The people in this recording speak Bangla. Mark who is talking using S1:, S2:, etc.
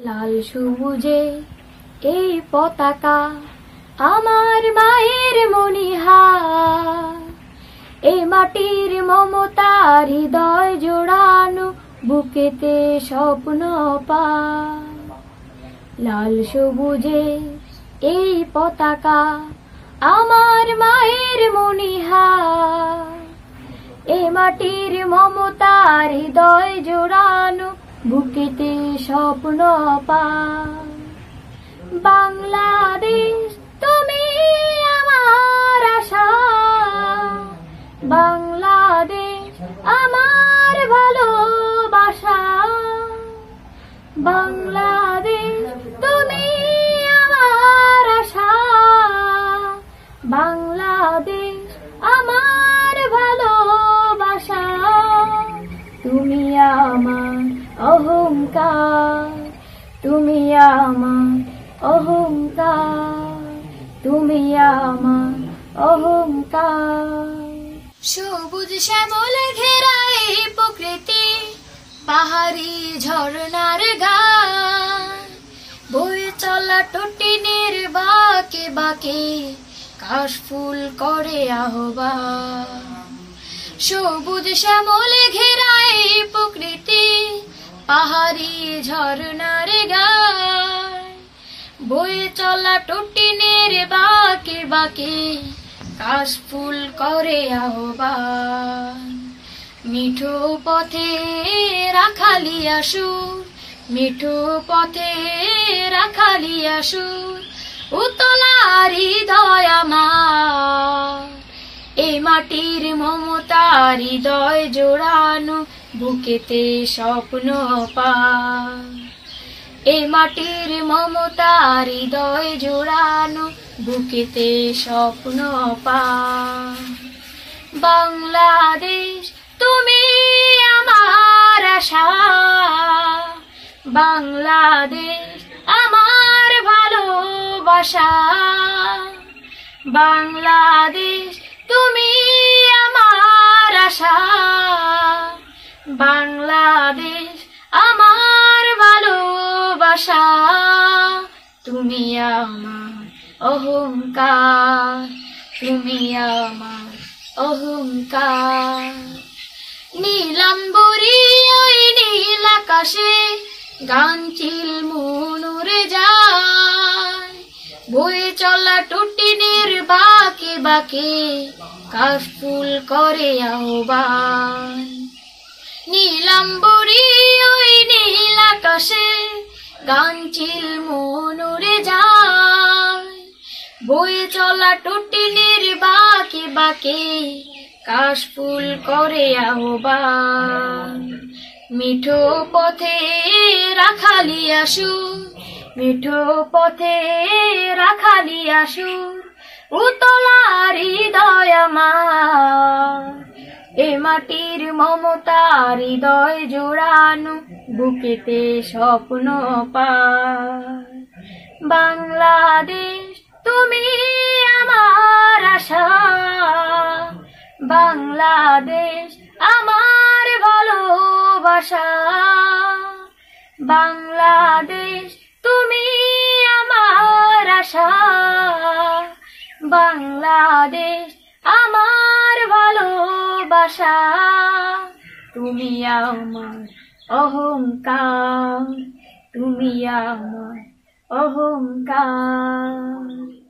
S1: লাল সবুজে এই পতাকা আমার মায়ের মণিহার, এই মাটির মমতার হৃদয় জোড়ানো বুকেতে স্বপ্ন পায়। লাল সবুজে এই পতাকা আমার মায়ের মণিহার, এই মাটির মমতার হৃদয় জোড়ানো বুকেতে স্বপ্ন পায়। বাংলাদেশ তুমি আমার আশা, বাংলাদেশ আমার ভালোবাসা, বাংলাদেশ তুমি আমার আশা, বাংলাদেশ আমার ভালোবাসা। তুমি আমার অহংকার, তুমি আমার অহংকার, তুমি আমার অহংকার। সবুজ শ্যামলে ঘেরা এই প্রকৃতি, পাহাড়ি ঝর্ণার গান, বয়ে চলা টটিনের বাঁকে বাঁকে কাশফুল করে আহ্বান। সবুজ শ্যামলে ঘেরা এই প্রকৃতি, পাহাড়ি ঝর্ণার গান, বয়ে চলা টটিনের বাঁকে বাঁকে কাশফুল করে আহ্বান। মিঠো পথে রাখালিয়া সুর, মিঠো পথে রাখালিয়া সুর, উতলা হৃদয় আমার, এই মাটির মমতার হৃদয় জোড়ানো বুকেতে স্বপ্ন পায়। এই মাটির মমতার হৃদয় জোড়ানো বুকেতে স্বপ্ন পায়। বাংলাদেশ তুমি আমার আশা, বাংলাদেশ আমার ভালোবাসা, বাংলাদেশ তুমি আমার আশা, বাংলাদেশ আমার ভালোবাসা। তুমি আমার অহংকার, তুমি আমার অহংকার। নীলাম্বরী ওই নীল আকাশে গান চিলমুন উড়ে যায়, বয়ে চলা টুটিনের বাঁকে বাঁকে কাশফুল করে আহ্বান। নীলাম্বরী ওই নীল আকাশে গান চিলমুন উড়ে যায়, বয়ে চলা টুটিনের বাঁকে বাঁকে কাশফুল করে আহ্বান। মিঠো পথে রাখালিয়া সুর, মিঠো পথে রাখালিয়া সুর, উতলা হৃদয় আমার, এ মাটির মমতার হৃদয় জোড়ানো বুকেতে স্বপ্ন পায়। বাংলাদেশ তুমি আমার আশা, বাংলাদেশ আমার ভালোবাসা, বাংলাদেশ তুমি আমার আশা, বাংলাদেশ আমার ভালোবাসা। তুমি আমার অহংকার, তুমি আমার অহংকার।